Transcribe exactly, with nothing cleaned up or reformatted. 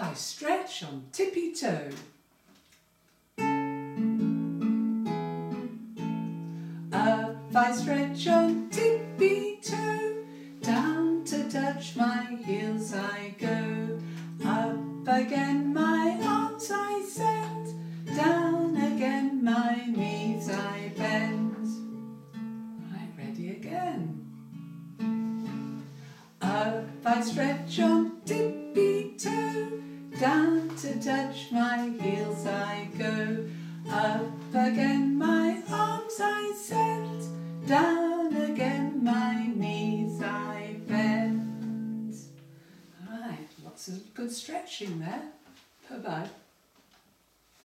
I stretch on tippy-toe. Up I stretch on tippy-toe, down to touch my heels I go. Up again my arms I set, down again my knees I bend. Right, ready again. Up I stretch on tippy-toe, down to touch my heels I go. Up again my arms I set, down again my knees I bend. Alright, lots of good stretching there. Bye-bye.